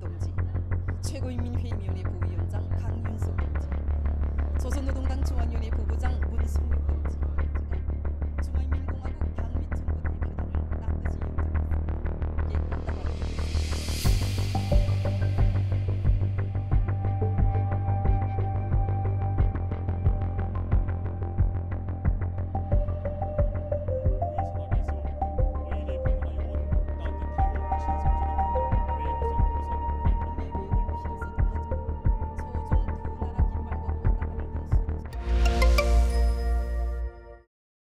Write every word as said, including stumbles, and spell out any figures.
동지, 최고인민회의위원회 부위원장 강윤석 동지, 조선노동당 중앙위원회 부부장 문승욱 동지,